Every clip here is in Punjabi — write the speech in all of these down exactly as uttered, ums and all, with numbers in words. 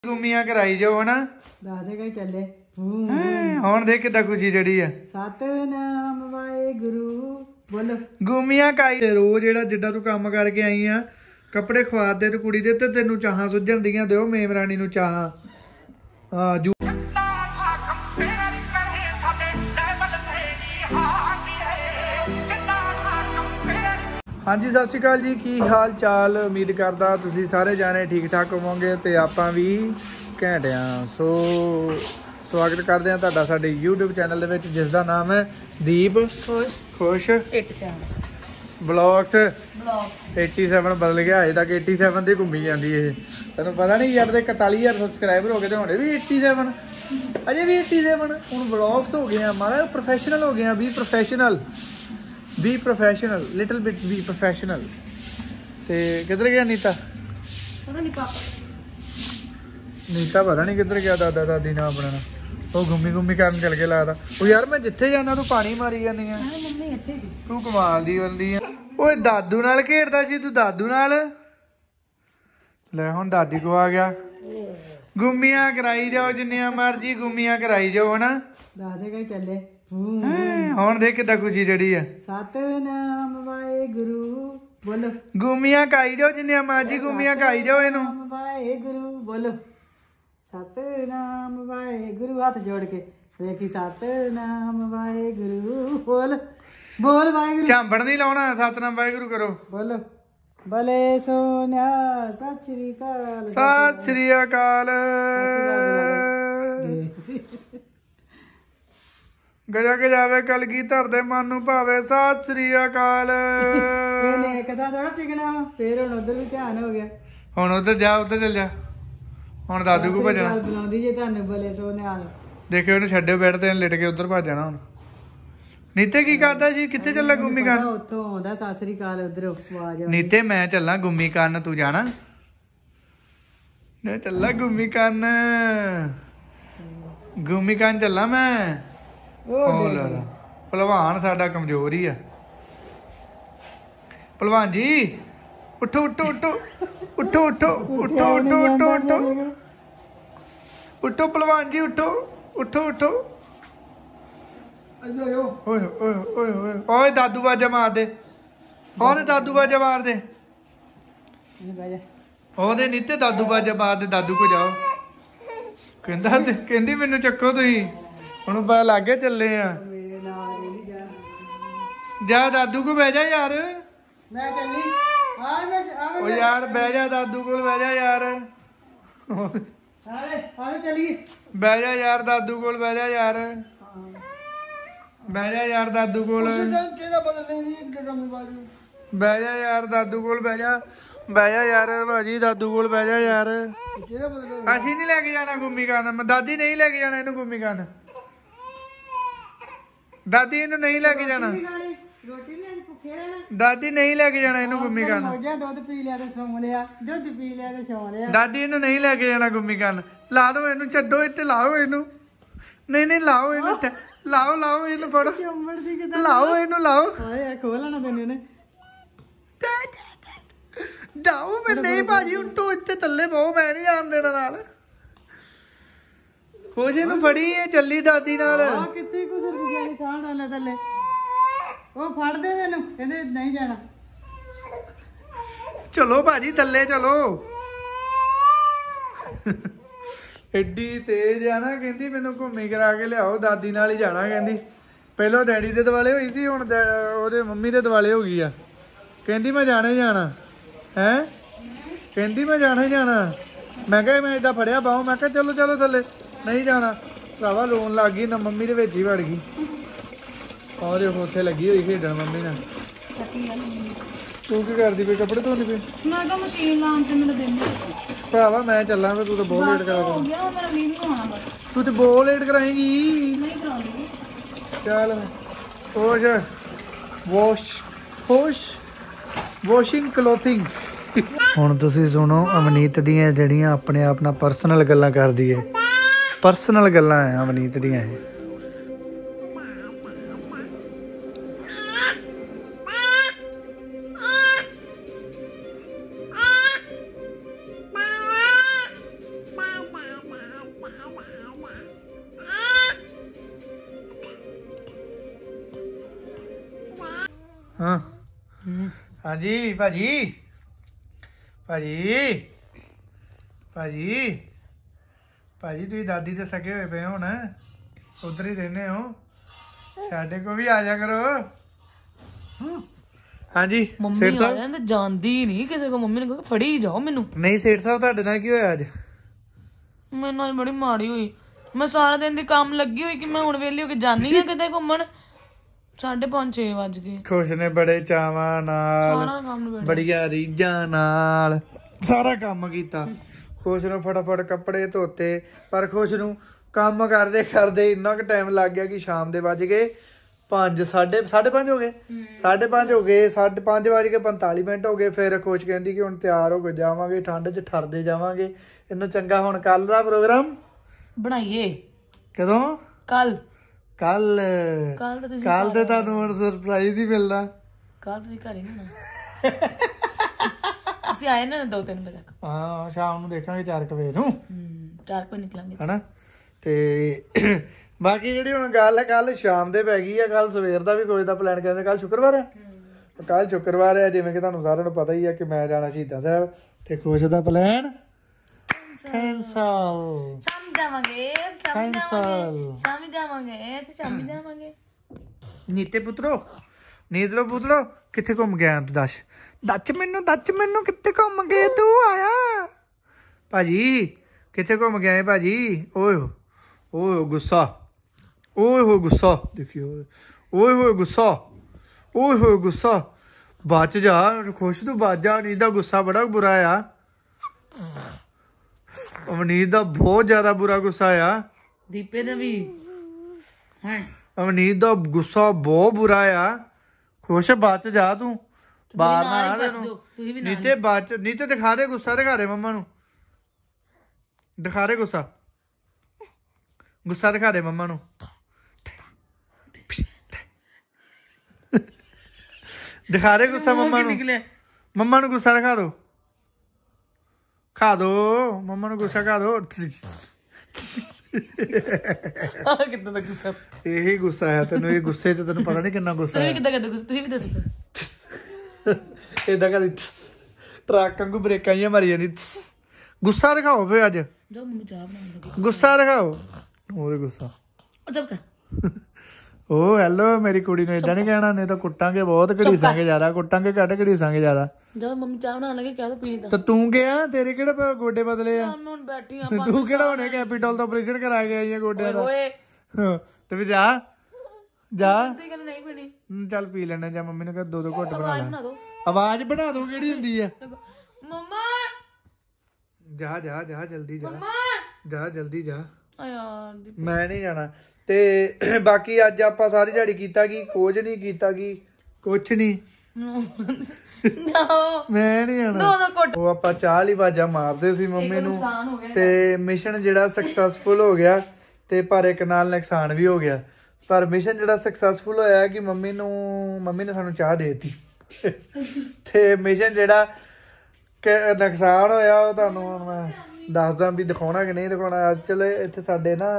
ਗੁੰਮੀਆਂ ਕਰਾਈ ਜਾਓ ਹਨਾ ਦੱਸ ਦੇ ਕਈ ਚੱਲੇ ਹੁਣ ਦੇਖ ਕਿੱਦਾਂ ਖੁਸ਼ੀ ਜੜੀ ਆ ਸਤਨਾਮ ਵਾਹਿਗੁਰੂ ਬੋਲੋ ਗੁੰਮੀਆਂ ਕਾਈ ਰੋਜ਼ ਜਿਹੜਾ ਜਿੱਦਾਂ ਤੂੰ ਕੰਮ ਕਰਕੇ ਆਈ ਆ ਕੱਪੜੇ ਖਵਾ ਦੇ ਤੇ ਕੁੜੀ ਦੇ ਤੇ ਤੈਨੂੰ ਚਾਹਾਂ ਸੁੱਝਣ ਦੀਆਂ ਦਿਓ ਮੇਮ ਰਾਣੀ ਨੂੰ ਚਾਹਾਂ ਆ ਜੂ ਹਾਂਜੀ ਸਤਿ ਸ਼੍ਰੀ ਅਕਾਲ ਜੀ ਕੀ ਹਾਲ ਚਾਲ ਉਮੀਦ ਕਰਦਾ ਤੁਸੀਂ ਸਾਰੇ ਜਾਣੇ ਠੀਕ ਠਾਕ ਹੋਵੋਗੇ ਤੇ ਆਪਾਂ ਵੀ ਘੈਂਟ ਆ ਸੋ ਸਵਾਗਤ ਕਰਦੇ ਹਾਂ ਤੁਹਾਡਾ ਸਾਡੇ YouTube ਚੈਨਲ ਦੇ ਵਿੱਚ ਜਿਸ ਦਾ ਨਾਮ ਹੈ ਦੀਪ ਖੁਸ਼ ਖੁਸ਼ ਸੱਤਾਸੀ ਬਲੌਗਸ ਸੱਤਾਸੀ ਬਦਲ ਗਿਆ ਅਜੇ ਤੱਕ ਸੱਤਾਸੀ ਤੇ ਘੁੰਮੀ ਜਾਂਦੀ ਇਹ ਤੈਨੂੰ ਪਤਾ ਨਹੀਂ ਯਾਰ ਤੇ ਇਕਤਾਲੀ ਹਜ਼ਾਰ ਸਬਸਕ੍ਰਾਈਬਰ ਹੋ ਗਏ ਤੇ ਹੁਣੇ ਵੀ ਸੱਤਾਸੀ ਅਜੇ ਵੀ ਸੱਤਾਸੀ ਹੁਣ ਬਲੌਗਸ ਹੋ ਗਏ ਆ ਮਾਰਾ ਪ੍ਰੋਫੈਸ਼ਨਲ ਹੋ ਗਏ ਆ ਵੀ professional be professional little bit be professional ते किधर गया नीता पता नहीं पापा नीता पता नहीं किधर गया दादा दादी ना अपना वो घूमी घूमी कर चल के लगता वो यार मैं जिथे जाना तू पानी मारी जानी है तू कमाल दी बंदी है ओए दादू नाल खेडदा सी तू दादू नाल ले हुण दादी को आ गया गुम्मियां कराई जाओ जिन्नियां मर्जी गुम्मियां कराई जाओ है ना दस दे कई चले ਹੁਣ ਦੇਖ ਕਿੱਦਾਂ ਖੁਸ਼ੀ ਜੜੀ ਆ ਸਤਨਾਮ ਵਾਹਿਗੁਰੂ ਬੋਲੋ ਗੁੰਮੀਆਂ ਖਾਈ ਜਾਓ ਜਿੰਨੀਆਂ ਮਰਜੀ ਗੁੰਮੀਆਂ ਖਾਈ ਜਾਓ ਇਹਨੂੰ ਵਾਹਿਗੁਰੂ ਬੋਲੋ ਸਤਨਾਮ ਵਾਹਿਗੁਰੂ ਹੱਥ ਜੋੜ ਕੇ ਵੇਖੀ ਸਤਨਾਮ ਵਾਹਿਗੁਰੂ ਬੋਲ ਬੋਲ ਵਾਹਿਗੁਰੂ ਝਾਂਬੜ ਨਹੀਂ ਲਾਉਣਾ ਸਤਨਾਮ ਵਾਹਿਗੁਰੂ ਕਰੋ ਬੋਲੋ ਭਲੇ ਸੋਨਿਆ ਸਤਿ ਸ੍ਰੀ ਅਕਾਲ ਸਤਿ ਸ੍ਰੀ ਅਕਾਲ ਗਜਾ ਕੇ ਜਾਵੇ ਕਲਗੀ ਧਰਦੇ ਮਨ ਨੂੰ ਭਾਵੇ ਸਤਿ ਸ੍ਰੀ ਅਕਾਲ ਇਹਨੇ ਇੱਕ ਤਾਂ ਥੋੜਾ ਟਿਕਣਾ ਫੇਰ ਹੁਣ ਉਧਰ ਵੀ ਧਿਆਨ ਹੋ ਗਿਆ ਹੁਣ ਉਧਰ ਜਾ ਉਧਰ ਚੱਲ ਜਾ ਹੁਣ ਦਾਦੂ ਕੋ ਭੱਜਣਾ ਬੁਲਾਉਂਦੀ ਜੇ ਤੁਹਾਨੂੰ ਭਲੇ ਸੋਨਿਆਲ ਦੇਖਿਓ ਇਹਨੂੰ ਛੱਡਿਓ ਬੈਠ ਤੇ ਲਿਟ ਕੇ ਉਧਰ ਭੱਜ ਜਾਣਾ ਹੁਣ ਨੀਤੇ ਕੀ ਕਰਦਾ ਜੀ ਕਿੱਥੇ ਚੱਲਾ ਗੁੰਮੀ ਕੰਨ ਉੱਥੋਂ ਆਉਂਦਾ ਸਤਿ ਸ੍ਰੀ ਅਕਾਲ ਉਧਰ ਆਵਾਜ਼ ਨੀਤੇ ਮੈਂ ਚੱਲਾਂ ਗੁੰਮੀ ਕੰਨ ਤੂੰ ਜਾਣਾ ਮੈਂ ਚੱਲਾ ਗੁੰਮੀ ਕੰਨ ਗੁੰਮੀ ਕੰਨ ਚੱਲਾਂ ਮੈਂ ਭਲਵਾਨ ਸਾਡਾ ਕਮਜ਼ੋਰ ਹੀ ਆ ਭਲਵਾਨ ਜੀ ਉੱਠੋ ਉੱਠੋ ਉੱਠੋ ਉੱਠੋ ਉੱਠੋ ਉੱਠੋ ਉੱਠੋ ਉੱਠੋ ਉੱਠੋ ਉੱਠੋ ਭਲਵਾਨ ਜੀ ਉੱਠੋ ਉੱਠੋ ਉੱਠੋ ਓਏ ਓਏ ਓਏ ਓਏ ਓਏ ਦਾਦੂ ਬਾਜਾ ਮਾਰ ਦੇ ਉਹਦੇ ਦਾਦੂ ਬਾਜਾ ਮਾਰ ਦੇ ਉਹਦੇ ਨੀਤੇ ਦਾਦੂ ਬਾਜਾ ਮਾਰ ਦੇ ਦਾਦੂ ਕੋ ਜਾਓ ਕਹਿੰਦਾ ਕਹਿੰਦੀ ਮੈਨੂੰ ਚੱਕੋ ਤੁਸੀਂ ਹੁਣ ਪਤਾ ਲੱਗ ਗਿਆ ਚੱਲੇ ਆ ਜਾ ਦਾਦੂ ਕੋ ਬਹਿ ਜਾ ਯਾਰ ਮੈਂ ਚੱਲੀ ਆ ਮੈਂ ਓ ਯਾਰ ਬਹਿ ਜਾ ਦਾਦੂ ਕੋਲ ਬਹਿ ਜਾ ਯਾਰ ਆਲੇ ਆਲੇ ਚੱਲੀਏ ਬਹਿ ਜਾ ਯਾਰ ਦਾਦੂ ਕੋਲ ਬਹਿ ਜਾ ਯਾਰ ਬਹਿ ਜਾ ਯਾਰ ਦਾਦੂ ਕੋਲ ਕਿਹੜਾ ਬਦਲ ਨਹੀਂ ਗਰਮੀ ਬਾਜੂ ਬਹਿ ਜਾ ਯਾਰ ਦਾਦੂ ਕੋਲ ਬਹਿ ਜਾ ਬਹਿ ਜਾ ਯਾਰ ਭਾਜੀ ਦਾਦੂ ਕੋਲ ਬਹਿ ਜਾ ਯਾਰ ਕਿਹੜਾ ਬਦਲ ਅਸੀਂ ਨਹੀਂ ਲੈ ਕੇ ਜਾਣਾ ਗੁੰਮੀ ਕੰਨ ਮੈਂ ਦਾਦੀ ਨਹੀਂ ਲੈ ਕੇ ਜਾਣਾ ਇਹਨੂੰ ਗੁੰਮੀ ਕੰਨ ਦਾਦੀ ਇਹਨੂੰ ਨਹੀਂ ਲੈ ਕੇ ਜਾਣਾ ਰੋਟੀ ਨਹੀਂ ਭੁੱਖੇ ਰਹਿਣਾ ਦਾਦੀ ਨਹੀਂ ਲੈ ਕੇ ਜਾਣਾ ਇਹਨੂੰ ਗੁੰਮੀ ਕੰਨ ਮੋਜਾ ਦੁੱਧ ਪੀ ਲਿਆ ਤੇ ਸੌਂ ਲਿਆ ਦੁੱਧ ਪੀ ਲਿਆ ਤੇ ਸੌਂ ਲਿਆ ਦਾਦੀ ਇਹਨੂੰ ਨਹੀਂ ਲੈ ਕੇ ਜਾਣਾ ਗੁੰਮੀ ਕੰਨ ਲਾ ਦੋ ਇਹਨੂੰ ਛੱਡੋ ਇੱਥੇ ਲਾਓ ਇਹਨੂੰ ਨਹੀਂ ਨਹੀਂ ਲਾਓ ਇਹਨੂੰ ਲਾਓ ਲਾਓ ਇਹਨੂੰ ਫੜੋ ਚੰਬੜ ਦੀ ਕਿਦਾਂ ਲਾਓ ਇਹਨੂੰ ਲਾਓ ਹਾਏ ਖੋਲਣਾ ਤੈਨੂੰ ਨੇ ਜਾਓ ਮੈਂ ਨਹੀਂ ਭਾਜੀ ਉੱਟੋ ਇੱਥੇ ਥੱਲੇ ਬਹੁ ਮੈਂ ਨਹੀਂ ਜਾਣ ਦੇਣਾ ਨਾਲ ਖੁਸ਼ ਇਹਨੂੰ ਫੜੀ ਇਹ ਚੱਲੀ ਦਾਦੀ ਨਾਲ ਕਿੱਥੇ ਗੁਜ਼ਰ ਗਿਆ ਨੀ ਖਾਣ ਵਾਲਾ ਥੱਲੇ ਉਹ ਫੜਦੇ ਤੈਨੂੰ ਕਹਿੰਦੇ ਨਹੀਂ ਜਾਣਾ ਚਲੋ ਭਾਜੀ ਥੱਲੇ ਚਲੋ ਐਡੀ ਤੇਜ਼ ਆ ਨਾ ਕਹਿੰਦੀ ਮੈਨੂੰ ਘੁੰਮੀ ਕਰਾ ਕੇ ਲਿਆਓ ਦਾਦੀ ਨਾਲ ਹੀ ਜਾਣਾ ਕਹਿੰਦੀ ਪਹਿਲਾਂ ਡੈਡੀ ਦੇ ਦੁਆਲੇ ਹੋਈ ਸੀ ਹੁਣ ਉਹਦੇ ਮੰਮੀ ਦੇ ਦੁਆਲੇ ਹੋ ਗਈ ਆ ਕਹਿੰਦੀ ਮੈਂ ਜਾਣਾ ਹੀ ਜਾਣਾ ਹੈ ਕਹਿੰਦੀ ਮੈਂ ਜਾਣਾ ਹੀ ਜਾਣਾ ਮੈਂ ਕਿਹਾ ਮੈਂ ਏਦਾਂ ਫੜਿਆ ਬਾਹੋਂ ਮੈਂ ਕਿਹਾ ਚਲੋ ਚਲੋ ਥੱਲੇ ਨਹੀਂ ਜਾਣਾ ਭਰਾਵਾ ਰੋਣ ਲੱਗ ਗਈ ਨਾ ਮੰਮੀ ਦੇ ਵਿੱਚ ਹੀ ਵੜ ਗਈ ਔਰ ਇਹ ਉੱਥੇ ਲੱਗੀ ਹੋਈ ਖੇਡਣ ਮੰਮੀ ਨਾਲ ਤੂੰ ਕੀ ਕਰਦੀ ਪਈ ਕੱਪੜੇ ਧੋਂਦੀ ਪਈ ਮੈਂ ਤਾਂ ਮਸ਼ੀਨ ਲਾਉਣ ਤੇ ਮੈਨੂੰ ਦਿੰਦੇ ਭਰਾਵਾ ਮੈਂ ਚੱਲਾਂ ਫਿਰ ਤੂੰ ਤਾਂ ਬਹੁਤ ਲੇਟ ਕਰਾ ਹੋ ਗਿਆ ਮੇਰਾ ਵੀਡੀਓ ਹੋਣਾ ਬਸ ਤੂੰ ਤੇ ਬਹੁਤ ਲੇਟ ਕਰਾਏਂਗੀ ਨਹੀਂ ਕਰਾਉਂਦੀ ਚੱਲ ਖੁਸ਼ ਵਾਸ਼ ਖੁਸ਼ ਵਾਸ਼ਿੰਗ ਕਲੋਥਿੰਗ ਹੁਣ ਤੁਸੀਂ ਸੁਣੋ ਅਵਨੀਤ ਦੀਆਂ ਜਿਹੜੀਆਂ ਆਪਣੇ ਆਪ ਨਾਲ ਪਰਸਨਲ ਗੱਲਾਂ ਕਰਦੀ ਏ ਪਰਸਨਲ ਗੱਲਾਂ ਆ ਅਵਨੀਤ ਦੀਆਂ ਇਹ हाँ हाँ जी भाजी भाजी भाजी भाजी तुम दादी ते सके हुए पे हो ना उधर ही रहने हो साडे को भी आ जा करो हाँ जी ਮੰਮੀ ਆ ਜਾਂਦੇ ਜਾਂਦੀ ਨਹੀਂ ਕਿਸੇ ਕੋ ਮੰਮੀ ਨੇ ਕਹੋ ਫੜੀ ਜਾਓ ਮੈਨੂੰ ਨਹੀਂ ਸੇਠ ਸਾਹਿਬ ਤੁਹਾਡੇ ਨਾਲ ਕੀ ਹੋਇਆ ਅੱਜ ਮੈਨੂੰ ਅੱਜ ਬੜੀ ਮਾੜੀ ਹੋਈ ਮੈਂ ਸਾਰਾ ਦਿਨ ਦੀ ਕੰਮ ਲੱਗੀ ਹੋਈ ਕਿ ਮੈਂ ਹੁਣ ਵੇਲੀ ਹੋ ਕੇ ਜਾਨੀ ਆ ਕਿਤੇ ਘੁੰਮਣ ਸਾਢੇ ਪੰਜ ਛੇ ਵੱਜ ਗਏ ਖੁਸ਼ ਨੇ ਬੜੇ ਚਾਵਾਂ ਨਾਲ ਸਾਰਾ ਕੰਮ ਨਿਬੜ ਬੜੀਆਂ ਰੀਝਾਂ ਨਾਲ ਸਾਰਾ ਕੰਮ ਕੀਤਾ ਖੁਸ਼ ਨੂੰ ਫਟਾਫਟ ਕੱਪੜੇ ਧੋਤੇ ਪਰ ਖੁਸ਼ ਨੂੰ ਕੰਮ ਕਰਦੇ ਕਰਦੇ ਇੰਨਾ ਕੁ ਟਾਈਮ ਲੱਗ ਗਿਆ ਕਿ ਸ਼ਾਮ ਦੇ ਵੱਜ ਗਏ ਪੰਜ ਸਾਢੇ ਸਾਢੇ ਪੰਜ ਹੋ ਗਏ ਸਾਢੇ ਪੰਜ ਹੋ ਗਏ ਸਾਢੇ ਪੰਜ ਵੱਜ ਕੇ ਪੰਤਾਲੀ ਮਿੰਟ ਹੋ ਗਏ ਫਿਰ ਖੁਸ਼ ਕਹਿੰਦੀ ਕਿ ਹੁਣ ਤਿਆਰ ਹੋ ਕੇ ਜਾਵਾਂਗੇ ਠੰਡ 'ਚ ਠਰਦੇ ਜਾਵਾਂਗੇ ਇਹਨੂੰ ਚੰਗਾ ਹੁਣ ਕੱਲ ਦਾ ਪ੍ਰੋਗਰਾਮ ਬਣਾਈਏ ਕਦੋਂ ਕੱਲ ਕੱਲ ਕੱਲ ਤਾਂ ਤੁਸੀਂ ਕੱਲ ਤੇ ਤੁਹਾਨੂੰ ਹੁਣ ਸਰਪ੍ਰਾਈਜ਼ ਹੀ ਮਿਲਣਾ ਕੱਲ ਤੁਸੀਂ ਘਰੇ ਨਹੀਂ ਹੋਣਾ ਤੁਸੀਂ ਆਏ ਨਾ ਦੋ ਤਿੰਨ ਵਜੇ ਤੱਕ ਹਾਂ ਸ਼ਾਮ ਨੂੰ ਦੇਖਾਂਗੇ ਚਾਰ ਕੁ ਵਜੇ ਨੂੰ ਹੂੰ ਚਾਰ ਵਜੇ ਨਿਕਲਾਂਗੇ ਹਨਾ ਤੇ ਬਾਕੀ ਜਿਹੜੀ ਹੁਣ ਗੱਲ ਹੈ ਕੱਲ ਸ਼ਾਮ ਦੇ ਪੈ ਗਈ ਆ ਕੱਲ ਸਵੇਰ ਦਾ ਵੀ ਕੋਈ ਦਾ ਪਲਾਨ ਕਰਦੇ ਕੱਲ ਸ਼ੁੱਕਰਵਾਰ ਹੈ ਕੱਲ ਸ਼ੁੱਕਰਵਾਰ ਹੈ ਜਿਵੇਂ ਕਿ ਤੁਹਾਨੂੰ ਸਾਰਿਆਂ ਨੂੰ ਪਤਾ ਹੀ ਆ ਕਿ ਮੈਂ ਜਾਣਾ ਸ਼ਹੀਦਾਂ ਸਾਹਿਬ ਤੇ ਖੁਸ਼ ਦਾ ਪਲਾਨ ਕੈਂਸਲ ਸ਼ਾਮੀ ਜਾਵਾਂਗੇ ਸ਼ਾਮੀ ਕੈਂਸਲ ਜਾਵਾਂਗੇ ਸ਼ਾਮੀ ਜਾਵਾਂਗੇ ਅਸੀਂ ਸ਼ਾਮੀ ਜਾਵਾਂਗੇ ਨੀਤੇ ਪੁੱਤਰੋ ਨੀਤਲੋ ਪੁੱਤਰੋ ਕਿੱਥੇ ਘੁੰਮ ਗਿਆ ਤੂੰ ਦੱਸ ਦੱਸ ਮੈਨੂੰ ਦੱਸ ਮੈਨੂੰ ਕਿੱਥੇ ਘੁੰਮ ਗਏ ਤੂੰ ਆਇਆ ਭਾਜੀ ਕਿੱਥੇ ਘੁੰਮ ਗਿਆ ਹੈ ਭਾਜੀ ਓਏ ਓਏ ਗੁੱਸਾ ਓਏ ਹੋਏ ਗੁੱਸਾ ਦੇਖਿਓ ਓਏ ਹੋਏ ਗੁੱਸਾ ਓਏ ਹੋਏ ਗੁੱਸਾ ਬਚ ਜਾ ਖੁਸ਼ ਤੂੰ ਬਚ ਜਾ ਨੀਤ ਦਾ ਗੁੱਸਾ ਬੜਾ ਬੁਰਾ ਆ ਅਵਨੀਤ ਦਾ ਬਹੁਤ ਜ਼ਿਆਦਾ ਬੁਰਾ ਗੁੱਸਾ ਆ ਦੀਪੇ ਦਾ ਵੀ ਹਾਂ ਅਵਨੀਤ ਦਾ ਗੁੱਸਾ ਬਹੁਤ ਬੁਰਾ ਆ ਖੁਸ਼ ਬਚ ਜਾ ਤੂੰ ਬਾਹਰ ਨਾ ਆ ਤੁਸੀਂ ਵੀ ਨੀਤੇ ਬਚ ਨੀਤੇ ਦਿਖਾ ਦੇ ਗੁੱਸਾ ਦਿਖਾ ਦੇ ਮੰਮਾ ਨੂੰ ਦਿਖਾ ਦੇ ਗੁੱਸਾ ਗੁੱਸਾ ਦਿਖਾ ਦੇ ਮੰਮਾ ਨੂੰ ਦਿਖਾ ਦੇ ਗੁੱਸਾ ਮੰਮਾ ਨੂੰ ਮੰਮਾ ਨੂੰ ਗੁੱਸਾ ਦਿਖਾ ਦੋ ਖਾ ਦੋ ਮੰਮਾ ਨੂੰ ਗੁੱਸਾ ਖਾ ਦੋ ਆ ਕਿੰਨਾ ਦਾ ਗੁੱਸਾ ਇਹੀ ਗੁੱਸਾ ਹੈ ਤੈਨੂੰ ਇਹ ਗੁੱਸੇ ਤੇ ਤੈਨੂੰ ਪਤਾ ਨਹੀਂ ਕਿੰਨਾ ਗੁੱਸਾ ਤੁਸੀਂ ਹੈ ਕਿੱਦਾਂ ਕਰਦੇ ਗੁੱਸਾ ਤੁਸੀਂ ਵੀ ਦੱਸੋ ਏਦਾਂ ਕਦੀ ਟਰੱਕ ਵਾਂਗੂ ਬ੍ਰੇਕਾਂ ਜਿਹੀਆਂ ਮਾਰੀ ਜਾਂਦੀ ਗੁੱਸਾ ਦਿਖਾਓ ਫੇ ਅੱਜ ਜਾਓ ਮੰਮੀ ਚਾਹ ਬਣਾਉਣ ਲੱਗੀ ਗੁੱਸਾ ਦਿਖਾਓ ਉਹਦੇ ਗੁੱਸਾ ਉਹ ਜਬ ਕਰ ਉਹ ਹੈਲੋ ਮੇਰੀ ਕੁੜੀ ਨੂੰ ਏਦਾਂ ਨਹੀਂ ਕਹਿਣਾ ਨਹੀਂ ਤਾਂ ਕੁੱਟਾਂਗੇ ਬਹੁਤ ਘੜੀਸਾਂਗੇ ਜ਼ਿਆਦਾ ਕੁੱਟਾਂਗੇ ਘੱਟ ਘੜੀਸਾਂਗੇ ਜ਼ਿਆਦਾ ਜਾਓ ਮੰਮੀ ਚਾਹ ਬਣਾਉਣ ਲੱਗੇ ਕਹਿ ਦੋ ਪੀਣੀ ਤਾਂ ਤਾਂ ਤੂੰ ਗਿਆ ਤੇਰੇ ਕਿਹੜੇ ਗੋਡੇ ਬਦਲੇ ਆ ਹੁਣ ਹੁਣ ਬੈਠੀ ਆ ਤੂੰ ਕਿਹੜਾ ਹੁਣੇ ਕੈਪੀਟਲ ਤੋਂ ਆਪਰੇਸ਼ਨ ਕਰਾ ਕੇ ਆਈ ਆ ਗੋਡਿਆਂ ਦਾ ਓਏ ਹਾਂ, ਤੇ ਵੀ ਜਾ ਜਾ ਤੁਸੀਂ ਕਹਿੰਦੇ ਨਹੀਂ ਪੀਣੀ ਹਮ, ਚੱਲ ਪੀ ਲੈਣੇ ਜਾਂ ਮੰਮੀ ਨੂੰ ਕਹ ਦੋ ਦੋ ਘੁੱਟ ਬਣਾ ਲੈ ਬਣਾ ਦੋ ਆਵਾਜ਼ ਬਣਾ ਦੋ ਕਿਹੜੀ ਹੁੰਦੀ ਆ ਮੰਮਾ ਜਾ ਜਾ ਜਾ ਜਲਦੀ ਜਾ ਮੰਮਾ ਜਾ ਜਲਦੀ ਜਾ ਆ ਯਾਰ ਦੀ- ਮੈਂ ਨਹੀਂ ਜਾਣਾ ਤੇ ਬਾਕੀ ਅੱਜ ਆਪਾਂ ਸਾਰੀ ਦਿਹਾੜੀ ਕੀਤਾ ਕੀ ਕੁਝ ਨਹੀਂ ਕੀਤਾ ਕੀ ਕੁਛ ਨਹੀਂ ਜਾਓ ਮੈਂ ਨਹੀਂ ਜਾਣਾ ਦੋ ਦੋ ਘੁੱਟ ਉਹ ਆਪਾਂ ਚਾਹ ਲਈ ਵਾਜਾ ਮਾਰਦੇ ਸੀ ਮੰਮੀ ਨੂੰ ਨੁਕਸਾਨ ਹੋ ਗਿਆ ਤੇ ਮਿਸ਼ਨ ਜਿਹੜਾ ਸਕਸੈਸਫੁਲ ਹੋ ਗਿਆ ਤੇ ਪਰ ਇੱਕ ਨਾਲ ਨੁਕਸਾਨ ਵੀ ਹੋ ਗਿਆ ਪਰ ਮਿਸ਼ਨ ਜਿਹੜਾ ਸਕਸੈਸਫੁਲ ਹੋਇਆ ਕਿ ਮੰਮੀ ਨੂੰ ਮੰਮੀ ਨੇ ਸਾਨੂੰ ਚਾਹ ਦੇ ਦਿੱਤੀ ਤੇ ਮਿਸ਼ਨ ਜਿਹੜਾ ਕਿ ਨੁਕਸਾਨ ਹੋਇਆ ਉਹ ਤੁਹਾਨੂੰ ਹੁਣ ਮੈਂ ਦੱਸਦਾ ਵੀ ਦਿਖਾਉਣਾ ਕਿ ਨਹੀਂ ਦਿਖਾਉਣਾ ਚਲੋ ਇੱਥੇ ਸਾਡੇ ਨਾ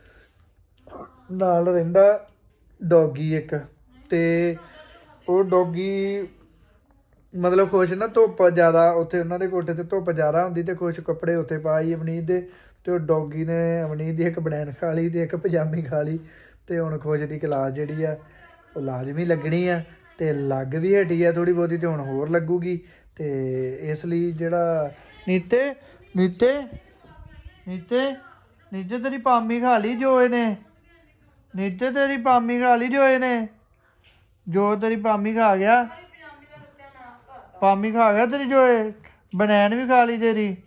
ਨਾਲ ਰਹਿੰਦਾ ਡੌਗੀ ਇੱਕ ਤੇ ਉਹ ਡੌਗੀ ਮਤਲਬ ਖੁਸ਼ ਨਾ ਧੁੱਪ ਜ਼ਿਆਦਾ ਉੱਥੇ ਉਹਨਾਂ ਦੇ ਕੋਠੇ ਤੇ ਧੁੱਪ ਜ਼ਿਆਦਾ ਹੁੰਦੀ ਤੇ ਕੁਛ ਕੱਪੜੇ ਉੱਥੇ ਪਾਈ ਅਵਨੀਤ ਦੇ ਤੇ ਉਹ ਡੌਗੀ ਨੇ ਅਵਨੀਤ ਦੀ ਇੱਕ ਬਨੈਣ ਖਾ ਲਈ ਤੇ ਇੱਕ ਪਜਾਮੀ ਖਾ ਲਈ ਤੇ ਹੁਣ ਖੁਸ਼ ਦੀ ਕਲਾਸ ਜਿਹੜੀ ਆ ਉਹ ਲਾਜ਼ਮੀ ਲੱਗਣੀ ਆ ਤੇ ਲੱਗ ਵੀ ਹਟੀ ਆ ਥੋੜੀ ਬਹੁਤੀ ਤੇ ਹੁਣ ਹੋਰ ਲੱਗੂਗੀ ਤੇ ਇਸ ਲਈ ਜਿਹੜਾ ਨੀਤੇ ਨੀਤੇ ਨੀਤੇ ਨੀਤੇ ਤੇਰੀ ਪਾਮੀ ਖਾ ਲਈ ਜੋ ਇਹਨੇ ਨੀਤੇ ਤੇਰੀ ਪਾਮੀ ਖਾ ਲਈ ਜੋ ਇਹਨੇ ਜੋ ਤੇਰੀ ਪਾਮੀ ਖਾ ਗਿਆ ਪਾਮੀ ਖਾ ਗਿਆ ਤੇਰੀ ਜੋ ਇਹ ਬਨੈਣ ਵੀ ਖਾ ਲਈ ਤੇਰੀ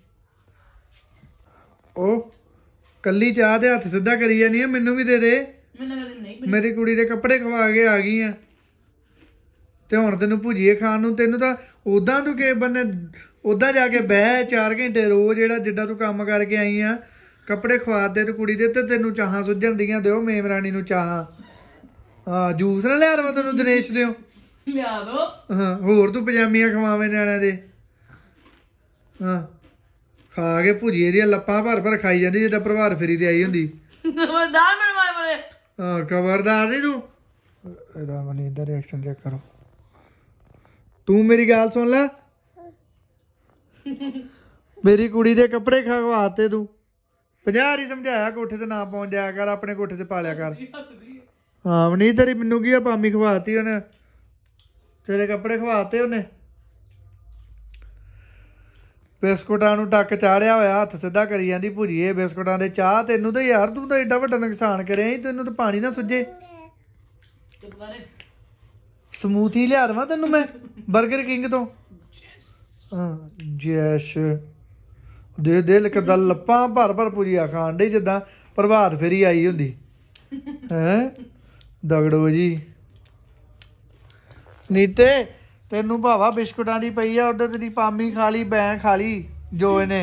ਉਹ ਕੱਲੀ ਚਾਹ ਦੇ ਹੱਥ ਸਿੱਧਾ ਕਰੀ ਜਾਨੀ ਆ ਮੈਨੂੰ ਵੀ ਦੇ ਦੇ ਮੈਨੂੰ ਕਹਿੰਦੇ ਨਹੀਂ ਮੇਰੀ ਕੁੜੀ ਦੇ ਕੱਪੜੇ ਖਵਾ ਕੇ ਆ ਗਈ ਆ ਤੇ ਹੁਣ ਤੈਨੂੰ ਭੁਜੀਏ ਖਾਣ ਨੂੰ ਤੈਨੂੰ ਤਾਂ ਉਦਾਂ ਤੂੰ ਕਿਸੇ ਬੰਨੇ ਉਦਾਂ ਜਾ ਕੇ ਬਹਿ ਚਾਰ ਘੰਟੇ ਰੋਜ਼ ਜਿਹੜਾ ਜਿੱਦਾਂ ਤੂੰ ਕੰਮ ਕਰਕੇ ਆਈ ਆ ਕੱਪੜੇ ਖਵਾ ਦੇ ਤੇ ਕੁੜੀ ਦੇ ਤੇ ਤੈਨੂੰ ਚਾਹਾਂ ਸੁੱਜਣ ਦੀਆਂ ਦਿਓ ਮੇਮ ਰਾਣੀ ਨੂੰ ਚਾਹਾਂ ਹਾਂ ਜੂਸ ਨਾ ਲਿਆ ਰਵਾ ਤੈਨੂੰ ਦਿਨੇਸ਼ ਦਿਓ ਲਿਆ ਦੋ ਹਾਂ ਹੋਰ ਤੂੰ ਪਜਾਮੀਆਂ ਖਵਾਵੇਂ ਨਿਆਣਿਆਂ ਦੇ ਹਾਂ ਖਾ ਕੇ ਭੁਜੀਏ ਦੀਆਂ ਲੱਪਾਂ ਭਰ ਭਰ ਖਾਈ ਜਾਂਦੀ ਜਿੱਦਾਂ ਪ੍ਰਭਾਤ ਫੇਰੀ ਤੇ ਆਈ ਹੁੰਦੀ ਖਬਰਦਾਰ ਮੈਨੂੰ ਮਾਰੇ ਬੋਲੇ ਹਾਂ ਖਬਰਦਾਰ ਨਹੀਂ ਤੂੰ ਇਹਦਾ ਮਨੀ ਦਾ ਰਿਐਕਸ਼ਨ ਚੈੱਕ ਕਰੋ तू मेरी गल सुन ला मेरी कुड़ी दे कपड़े खवाते तू ਪੰਜਾਹ ਵਾਰੀ ਸਮਝਾਇਆ ਕੋਠੇ ਤੇ ਨਾ ਪਹੁੰਚ ਜਾਇਆ ਕਰ ਆਪਣੇ ਕੋਠੇ ਤੇ ਪਾਲਿਆ ਕਰ ਹਾਂ ਨਹੀਂ ਤੇਰੀ ਮੈਨੂੰ ਕੀ ਆ ਪਾਮੀ ਖਵਾਤੀ ਉਹਨੇ ਤੇਰੇ ਕੱਪੜੇ ਖਵਾਤੇ ਉਹਨੇ ਬਿਸਕੁਟਾਂ ਨੂੰ ਟੱਕ ਚਾੜਿਆ ਹੋਇਆ ਹੱਥ ਸਿੱਧਾ ਕਰੀ ਜਾਂਦੀ ਭੁਜੀਏ ਬਿਸਕੁਟਾਂ ਦੇ ਚਾਹ ਤੈਨੂੰ ਤਾਂ ਯਾਰ ਤੂੰ ਤਾਂ ਏਡਾ ਵੱਡਾ ਨੁਕਸਾਨ ਕਰਿਆ ਸੀ ਤੈਨੂੰ ਤਾਂ ਪਾਣੀ ਨਾ ਸੁੱਜੇ ਸਮੂਥੀ ਲਿਆ ਦੇਵਾਂ ਤੈਨੂੰ ਮੈਂ 버ਗਰ ਕਿੰਗ ਤੋਂ ਹਾਂ ਜੈਸ਼ ਦੇ ਦਿਲ ਕਿਦਾਂ ਲੱਪਾਂ ਭਰ ਭਰ ਪੂਰੀਆਂ ਖਾਣ ਡਈ ਜਿੱਦਾਂ ਪ੍ਰਭਾਤ ਫੇਰੀ ਆਈ ਹੁੰਦੀ ਹੈ ਦਗੜੋ ਜੀ ਨੀਤੇ ਤੈਨੂੰ ਭਾਵਾ ਬਿਸਕੁਟਾਂ ਦੀ ਪਈ ਆ ਉਹਦੇ ਤੇਰੀ ਪਾਮੀ ਖਾ ਲਈ ਬੈਂ ਖਾ ਲਈ ਜੋ ਇਹਨੇ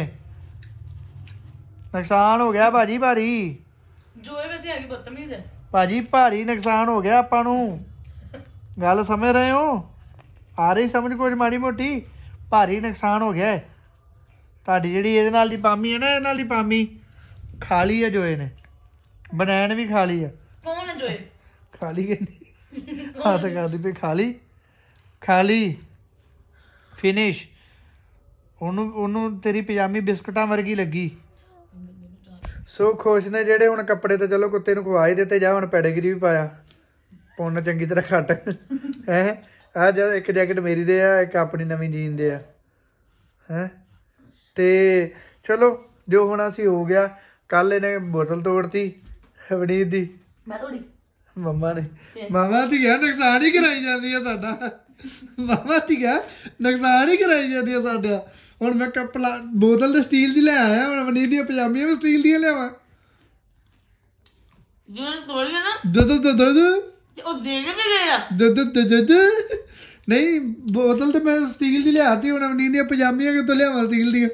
ਨੁਕਸਾਨ ਹੋ ਗਿਆ ਭਾਜੀ ਭਾਰੀ ਜੋ ਇਹ ਵੈਸੇ ਹੈਗੀ ਬਦਤਮੀਜ਼ ਹੈ ਭਾਜੀ ਭਾਰੀ ਨੁਕਸਾਨ ਹੋ ਗਿਆ ਆਪਾਂ ਨੂੰ ਗੱਲ ਸਮਝ ਰਹੇ ਹੋ ਆ ਰਹੀ ਸਮਝ ਕੁਝ ਮਾੜੀ ਮੋਟੀ ਭਾਰੀ ਨੁਕਸਾਨ ਹੋ ਗਿਆ ਤੁਹਾਡੀ ਜਿਹੜੀ ਇਹਦੇ ਨਾਲ ਦੀ ਪਾਮੀ ਹੈ ਨਾ ਇਹਦੇ ਨਾਲ ਦੀ ਪਾਮੀ ਖਾ ਲਈ ਆ ਜੋਏ ਨੇ ਬਨੈਣ ਵੀ ਖਾ ਲਈ ਆ ਕੌਣ ਹੈ ਜੋਏ ਖਾ ਲਈ ਕਹਿੰਦੀ ਹੱਥ ਕਰਦੀ ਪਈ ਖਾ ਲਈ ਖਾ ਲਈ ਫਿਨਿਸ਼ ਉਹਨੂੰ ਉਹਨੂੰ ਤੇਰੀ ਪਜਾਮੀ ਬਿਸਕੁਟਾਂ ਵਰਗੀ ਲੱਗੀ ਸੋ ਖੁਸ਼ ਨੇ ਜਿਹੜੇ ਹੁਣ ਕੱਪੜੇ ਤੇ ਚਲੋ ਕੁੱਤੇ ਨੂੰ ਖਵਾ ਹੀ ਦਿੱਤੇ ਜਾ ਹੁਣ ਪੈਡੀਗਰੀ ਵੀ ਪਾਇਆ ਪੁੰਨ ਚੰਗੀ ਤਰ੍ਹਾਂ ਖੱਟ ਹੈ ਆ ਜਦ ਇੱਕ ਜੈਕਟ ਮੇਰੀ ਦੇ ਆ ਇੱਕ ਆਪਣੀ ਨਵੀਂ ਜੀਨ ਦੇ ਆ ਹੈ ਤੇ ਚਲੋ ਜੋ ਹੋਣਾ ਸੀ ਹੋ ਗਿਆ ਕੱਲ ਇਹਨੇ ਬੋਤਲ ਤੋੜਤੀ ਵਨੀਤ ਦੀ ਮੈਂ ਤੋੜੀ ਮੰਮਾ ਨੇ ਮਾਮਾ ਧੀਆ ਨੁਕਸਾਨ ਹੀ ਕਰਾਈ ਜਾਂਦੀ ਆ ਸਾਡਾ ਮਾਮਾ ਧੀਆ ਨੁਕਸਾਨ ਹੀ ਕਰਾਈ ਜਾਂਦੀ ਆ ਸਾਡਾ ਹੁਣ ਮੈਂ ਕੱਪੜਾ ਬੋਤਲ ਤੇ ਸਟੀਲ ਦੀ ਲੈ ਆਇਆ ਹੁਣ ਵਨੀਤ ਦੀਆਂ ਪਜਾਮੀਆਂ ਵੀ ਸਟੀਲ ਦੀਆਂ ਲਿਆਵਾਂ ਜਿਹਨੇ ਤੋੜ ਲਿਆ ਨਾ ਦੁੱਧ ਦੁੱਧ ਉਹ ਦੇ ਕੇ ਵੀ ਗਏ ਆ ਦੁੱਧ ਦੁੱਧ ਨਹੀਂ ਬੋਤਲ ਤੇ ਮੈਂ ਸਟੀਲ ਦੀ ਲਿਆਤੀ ਹੁਣ ਵਨੀਤ ਦੀਆਂ ਪਜਾਮੀਆਂ ਕਿੱਥੋਂ ਲਿਆਵਾਂ ਸਟੀਲ ਦੀਆਂ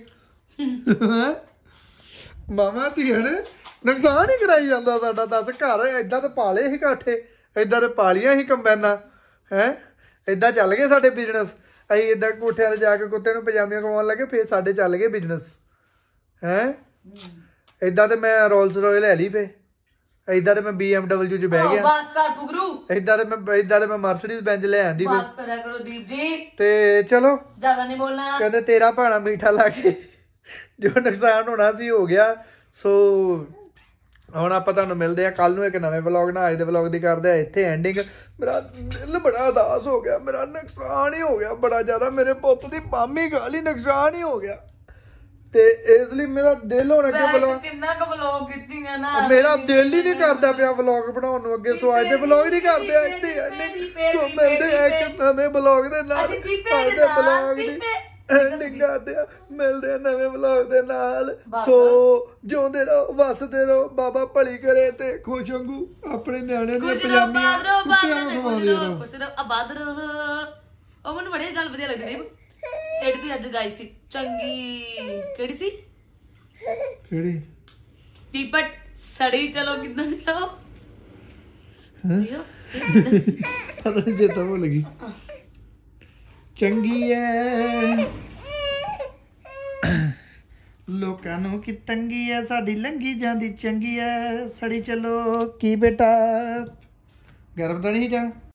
ਮਾਮਾ ਧੀਆ ਨੇ ਨੁਕਸਾਨ ਹੀ ਕਰਾਈ ਜਾਂਦਾ ਸਾਡਾ ਦੱਸ ਘਰ ਏਦਾਂ ਤਾਂ ਪਾਲੇ ਸੀ ਇਕੱਠੇ ਏਦਾਂ ਤੇ ਪਾਲੀਆਂ ਸੀ ਕੰਬਾਈਨਾਂ ਹੈ ਏਦਾਂ ਚੱਲ ਗਏ ਸਾਡੇ ਬਿਜ਼ਨਸ ਅਸੀਂ ਏਦਾਂ ਕੋਠਿਆਂ 'ਤੇ ਜਾ ਕੇ ਕੁੱਤੇ ਨੂੰ ਪਜਾਮੀਆਂ ਖਵਾਉਣ ਲੱਗੇ ਫਿਰ ਸਾਡੇ ਚੱਲ ਗਏ ਬਿਜ਼ਨਸ ਹੈ ਏਦਾਂ ਤੇ ਮੈਂ ਰੋਲਸ ਰੋਏ ਲੈ ਲਈ ਫੇ ਏਦਾਂ ਤੇ ਮੈਂ ਬੀ ਐਮ ਡਬਲਯੂ 'ਚ ਬਹਿ ਗਿਆ ਬਸ ਕਰ ਫੁਗਰੂ ਏਦਾਂ ਤੇ ਮੈਂ ਏਦਾਂ ਤੇ ਮੈਂ ਮਰਸੀਡੀਜ਼ ਬੈਂਜ ਲੈ ਆਂਦੀ ਬਸ ਕਰਿਆ ਕਰੋ ਦੀਪ ਜੀ ਤੇ ਚਲੋ ਜ਼ਿਆਦਾ ਨਹੀਂ ਬੋਲਣਾ ਕਹਿੰਦੇ ਤੇਰਾ ਭਾਣਾ ਮੀਠਾ ਲਾ ਕੇ ਜੋ ਨੁਕਸਾਨ ਹੋਣਾ ਸੀ ਹੋ ਗਿਆ ਸੋ ਹੁਣ ਆਪਾਂ ਤੁਹਾਨੂੰ ਮਿਲਦੇ ਆ ਕੱਲ ਨੂੰ ਇੱਕ ਨਵੇਂ ਵਲੌਗ ਨਾਲ ਅੱਜ ਦੇ ਵਲੌਗ ਦੀ ਕਰਦੇ ਆ ਇੱਥੇ ਐਂਡਿੰਗ ਮੇਰਾ ਦਿਲ ਬੜਾ ਉਦਾਸ ਹੋ ਗਿਆ ਮੇਰਾ ਨੁਕਸਾਨ ਹੀ ਹੋ ਗਿਆ ਬੜਾ ਜ਼ਿਆਦਾ ਮੇਰੇ ਪੁੱਤ ਦੀ ਮਾਮੀ ਗਾਲੀ ਨੁਕਸਾਨ ਹੀ ਹੋ ਗਿਆ ਤੇ ਇਸ ਲਈ ਮੇਰਾ ਦਿਲ ਹੁਣ ਅੱਗੇ ਵਲੌਗ ਕਿੰਨਾ ਕੁ ਵਲੌਗ ਕੀਤੀਆਂ ਨਾ ਮੇਰਾ ਦਿਲ ਹੀ ਨਹੀਂ ਕਰਦਾ ਪਿਆ ਵਲੌਗ ਬਣਾਉਣ ਨੂੰ ਅੱਗੇ ਸੋ ਅੱਜ ਦੇ ਵਲੌਗ ਨਹੀਂ ਕਰਦੇ ਆ ਇੱਥੇ ਐਂਡਿੰਗ ਸੋ ਮਿਲਦੇ ਆ ਇੱਕ ਨਵੇਂ ਵਲੌਗ ਦੇ ਨਾਲ ਅੱਜ ਦੇ ਵਲੌਗ ਦੀ ਐਂਡਿੰਗ ਕਰਦੇ ਆ ਮਿਲਦੇ ਆ ਨਵੇਂ ਵਲੌਗ ਦੇ ਨਾਲ ਸੋ ਜਿਉਂਦੇ ਰਹੋ ਵਸਦੇ ਰਹੋ ਬਾਬਾ ਭਲੀ ਕਰੇ ਤੇ ਖੁਸ਼ ਵਾਂਗੂ ਆਪਣੇ ਨਿਆਣਿਆਂ ਦੀਆਂ ਪਜਾਮੀਆਂ ਕੁੱਤਿਆਂ ਨੂੰ ਖਵਾਉਂਦੇ ਰਹੋ ਖੁਸ਼ ਰਹੋ ਆਬਾਦ ਰਹੋ ਉਹ ਮੈਨੂੰ ਬੜੀ ਗੱਲ ਵਧੀਆ ਲੱਗਦੀ ਕਿਹੜੀ ਦੀ ਅੱਜ ਗਾਈ ਸੀ ਚੰਗੀ ਕਿਹੜੀ ਸੀ ਕਿਹੜੀ ਟੀਪਟ ਸੜੀ ਚਲੋ ਕਿੱਦਾਂ ਦੀ ਆ ਉਹ ਪਤਾ ਨਹੀਂ ਜੇ ਤਾਂ ਭੁੱਲ ਗਈ ਚੰਗੀ ਐ ਲੋਕਾਂ ਨੂੰ ਕੀ ਤੰਗੀ ਐ ਸਾਡੀ ਲੰਗੀ ਜਾਂਦੀ ਚੰਗੀ ਐ ਸੜੀ ਚਲੋ ਕੀ ਬੇਟਾ ਗਰਮ ਤਾਂ ਨਹੀਂ ਜਾ